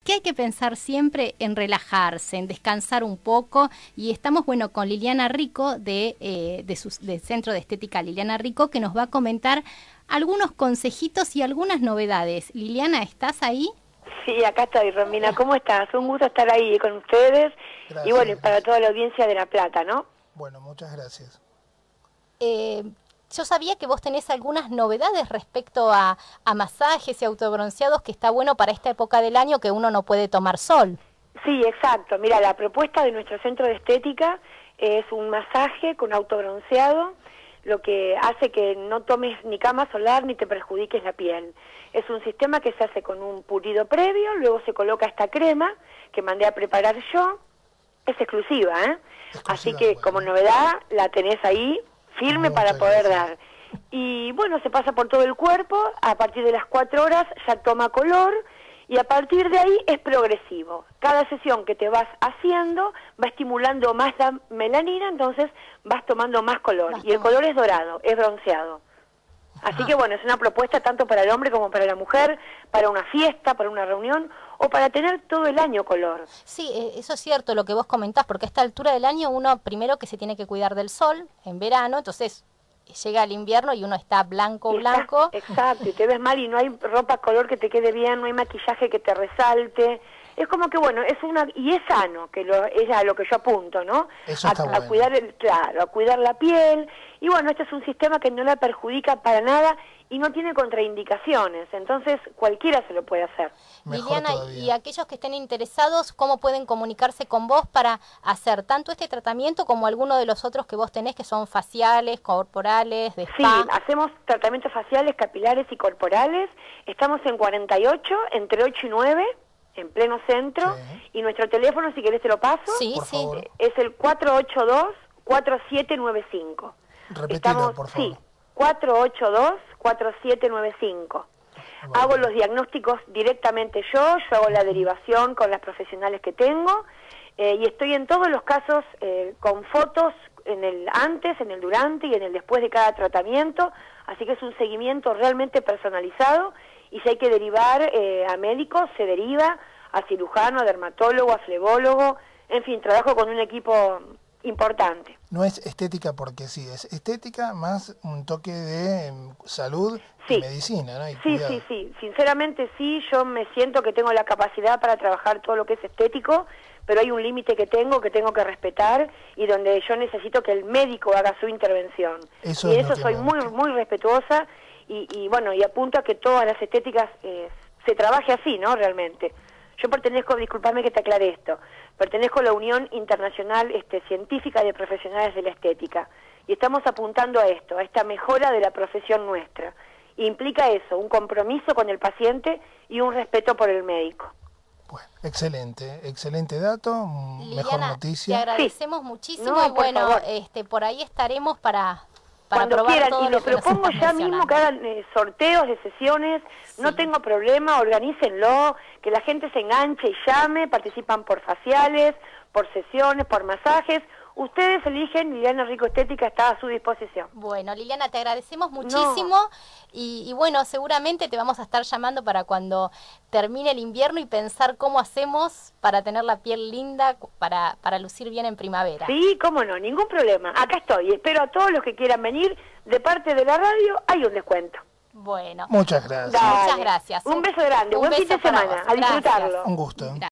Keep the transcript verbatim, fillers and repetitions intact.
que hay que pensar siempre en relajarse, en descansar un poco, y estamos, bueno, con Liliana Rico de, eh, de su, del Centro de Estética Liliana Rico, que nos va a comentar algunos consejitos y algunas novedades. Liliana, ¿estás ahí? Sí, acá estoy, Romina. ¿Cómo estás? Un gusto estar ahí con ustedes. Gracias, y bueno, gracias. para toda la audiencia de La Plata, ¿no? Bueno, muchas gracias. Eh, yo sabía que vos tenés algunas novedades respecto a, a masajes y autobronceados, que está bueno para esta época del año que uno no puede tomar sol. Sí, exacto. Mira, la propuesta de nuestro centro de estética es un masaje con autobronceado, lo que hace que no tomes ni cama solar ni te perjudiques la piel. Es un sistema que se hace con un pulido previo, luego se coloca esta crema que mandé a preparar yo. Es exclusiva, ¿eh? Exclusiva, Así que bueno. como novedad la tenés ahí firme Muchas para poder gracias. dar. Y bueno, se pasa por todo el cuerpo, a partir de las cuatro horas ya toma color y a partir de ahí es progresivo. Cada sesión que te vas haciendo va estimulando más la melanina, entonces vas tomando más color. Vas y el tomando. color es dorado, es bronceado. Así que bueno, es una propuesta tanto para el hombre como para la mujer, para una fiesta, para una reunión o para tener todo el año color. Sí, eh, eso es cierto lo que vos comentás, porque a esta altura del año uno primero que se tiene que cuidar del sol en verano, entonces llega el invierno y uno está blanco, Y blanco. estás- exacto, y te ves mal y no hay ropa color que te quede bien, no hay maquillaje que te resalte. Es como que bueno, es una y es sano, que lo, es a lo que yo apunto, ¿no? Eso a, está a bueno. cuidar el, claro, a cuidar la piel. Y bueno, este es un sistema que no la perjudica para nada y no tiene contraindicaciones, entonces cualquiera se lo puede hacer. Mejor Liliana, todavía. y aquellos que estén interesados, ¿cómo pueden comunicarse con vos para hacer tanto este tratamiento como alguno de los otros que vos tenés, que son faciales, corporales, de Sí, spa? hacemos tratamientos faciales, capilares y corporales. Estamos en cuarenta y ocho, entre ocho y nueve, en pleno centro. Sí. Y nuestro teléfono, si querés te lo paso, Sí, Por sí. favor. es el cuatro ocho dos, cuatro siete nueve cinco. Repetilo, Estamos, por favor. Sí, cuatro ocho dos, cuatro siete nueve cinco. Bueno. Hago los diagnósticos directamente yo, yo hago la derivación con las profesionales que tengo, eh, y estoy en todos los casos eh, con fotos en el antes, en el durante y en el después de cada tratamiento, así que es un seguimiento realmente personalizado, y si hay que derivar eh, a médicos, se deriva a cirujano, a dermatólogo, a flebólogo, en fin, trabajo con un equipo importante. No es estética porque sí, es estética más un toque de em, salud Sí. y medicina, ¿no? Y Sí, cuidado. sí, sí, sinceramente sí, yo me siento que tengo la capacidad para trabajar todo lo que es estético, pero hay un límite que tengo, que tengo que respetar y donde yo necesito que el médico haga su intervención. Eso y es eso lo que soy me muy, gusta. muy respetuosa y, y bueno, y apunto a que todas las estéticas eh, se trabaje así, ¿no? Realmente. Yo pertenezco, discúlpame que te aclare esto, pertenezco a la Unión Internacional este, Científica de Profesionales de la Estética y estamos apuntando a esto, a esta mejora de la profesión nuestra. Implica eso, un compromiso con el paciente y un respeto por el médico. Bueno, excelente, excelente dato, mm, mejor Liliana, te noticia. agradecemos muchísimo No, y por bueno, favor. este, por ahí estaremos para, para Cuando probar quieran, todo y lo les que nos propongo estás ya mismo que mencionando. hagan eh, sorteos de sesiones, no Sí. tengo problema, organícenlo, que la gente se enganche y llame, participan por faciales, por sesiones, por masajes. Ustedes eligen, Liliana Rico Estética está a su disposición. Bueno, Liliana, te agradecemos muchísimo y, y bueno, seguramente te vamos a estar llamando para cuando termine el invierno y pensar cómo hacemos para tener la piel linda, para, para lucir bien en primavera. Sí, cómo no, ningún problema. Acá estoy, espero a todos los que quieran venir. De parte de la radio hay un descuento. Bueno, Muchas gracias. Dale. muchas gracias. Un beso grande, Un buen fin beso de para semana, vos. a disfrutarlo. Gracias. Un gusto. Gracias.